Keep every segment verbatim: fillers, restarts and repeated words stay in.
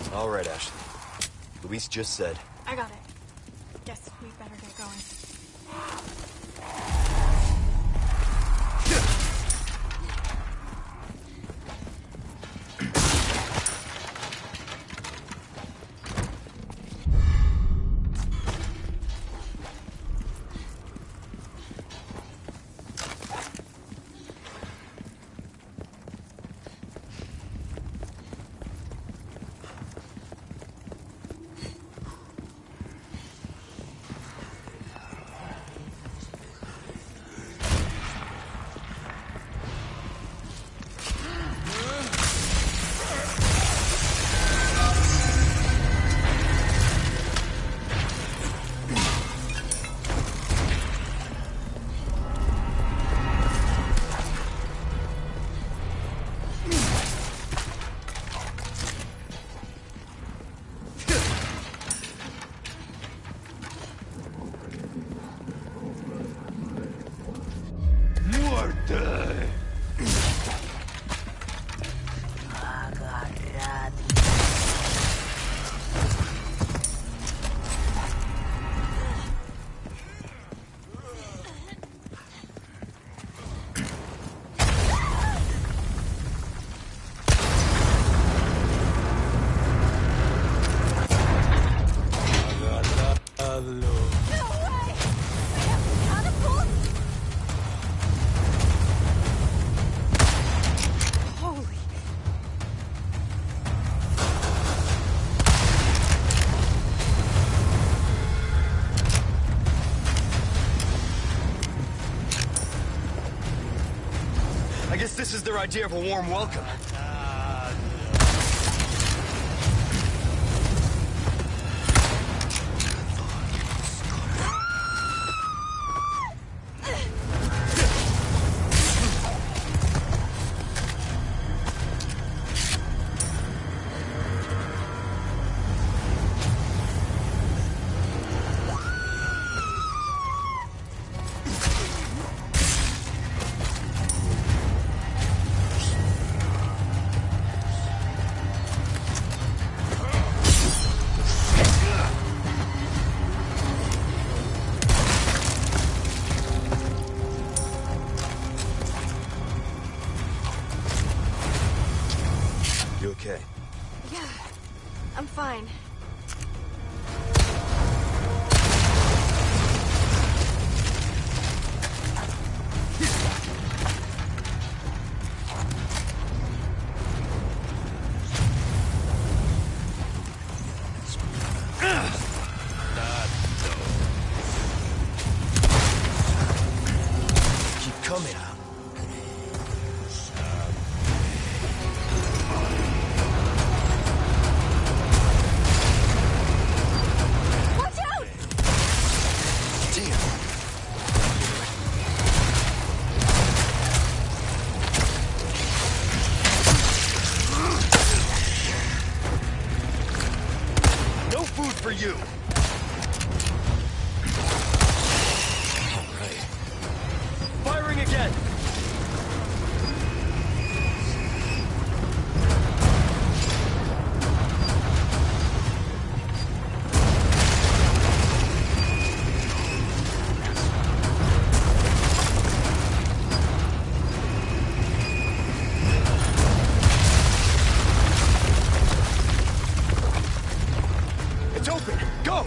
All right, Ashley. Luis just said. I got it. Guess we better get going. I guess this is their idea of a warm welcome. You okay? Yeah, I'm fine. Keep coming. For you. All right. Firing again. It's open. Go.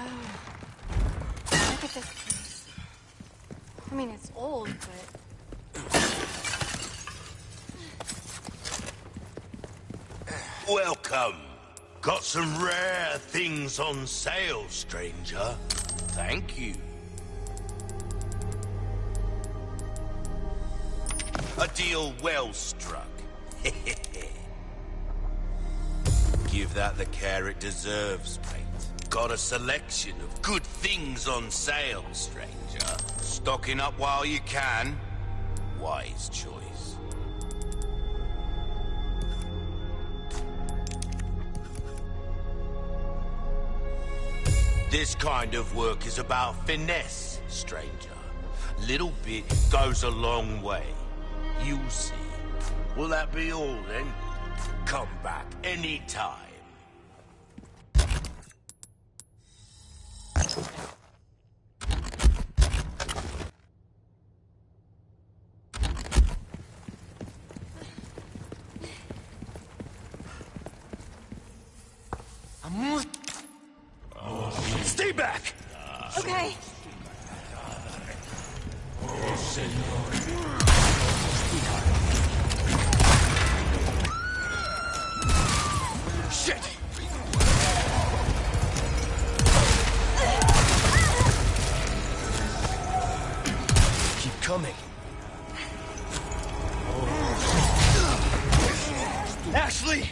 Look at this place. I mean, it's old, but... Welcome. Got some rare things on sale, stranger. Thank you. A deal well struck. Give that the care it deserves, mate. Got a selection of good things on sale, stranger. Stocking up while you can. Wise choice. This kind of work is about finesse, stranger. Little bit goes a long way. You'll see. Will that be all, then? Come back anytime. Stay back! Okay. Shit! Keep coming. Ashley!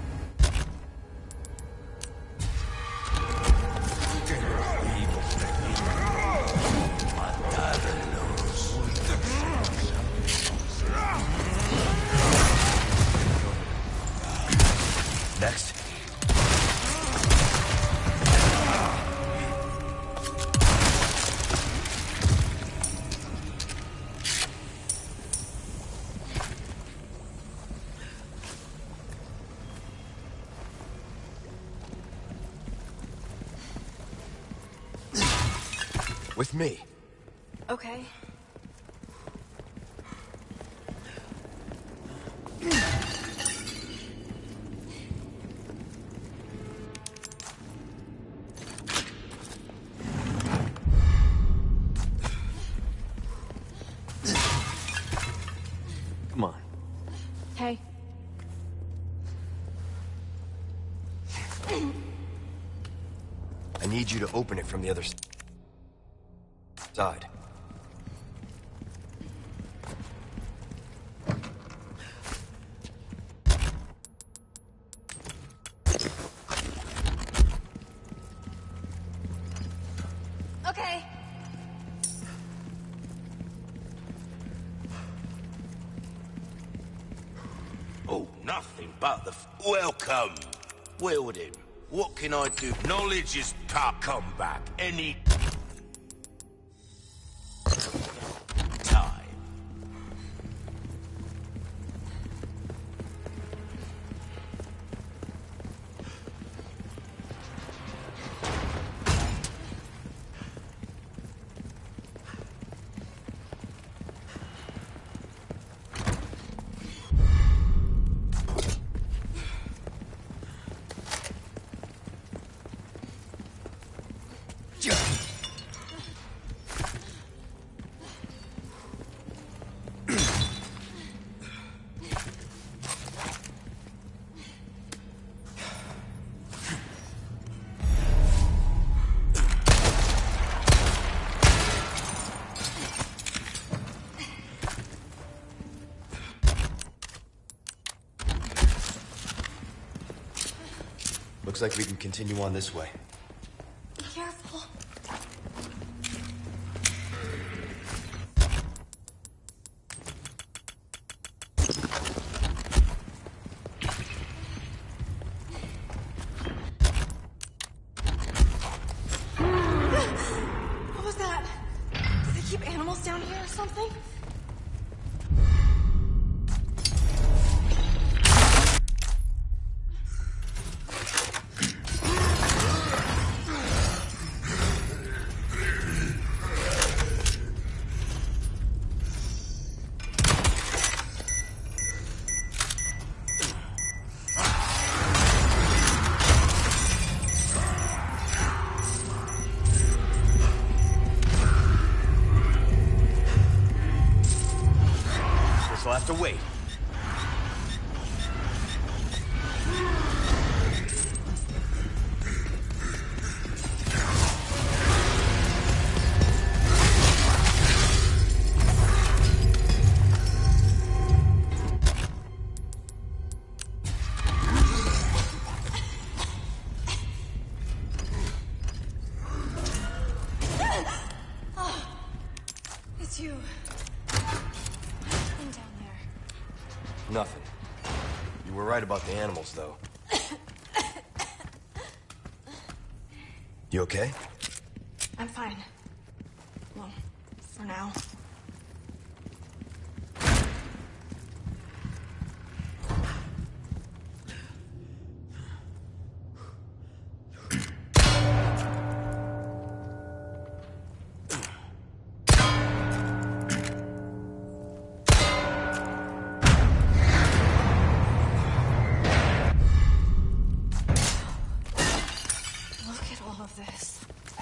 Next. With me. Okay. Come on. Hey. I need you to open it from the other s- side. Okay. Oh, nothing but the f welcome. Wield him. What can I do? Knowledge is power. Come back any time. Looks like we can continue on this way. Be careful. What was that? Do they keep animals down here or something? to wait. It's you. What's been down there? Nothing. You were right about the animals, though. You okay? I'm fine. Well, for now. Look at all of this.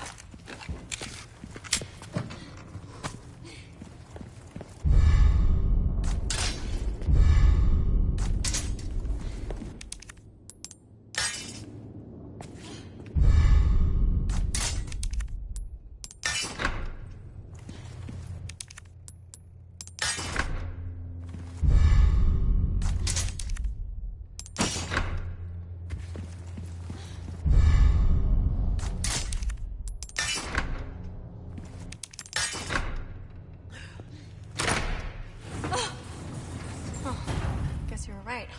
Guess you were right.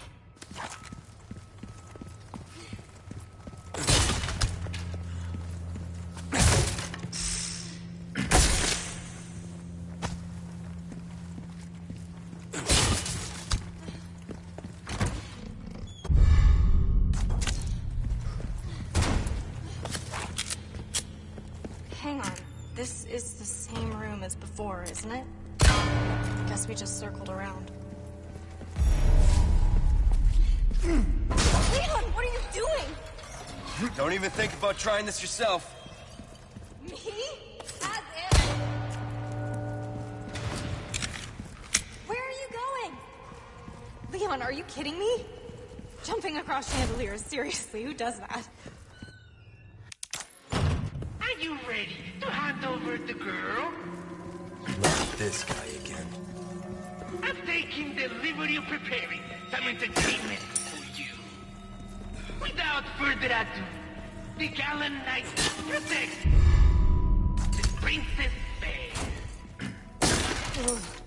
Hang on. This is the same room as before, isn't it? Guess we just circled around. Leon, what are you doing? Don't even think about trying this yourself. Me? As if. Where are you going? Leon, are you kidding me? Jumping across chandeliers, seriously, who does that? Are you ready to hand over the girl? Not this guy again. I'm taking the liberty of preparing some entertainment for you. Without further ado, the gallant knight protects the Princess Fair. Ugh.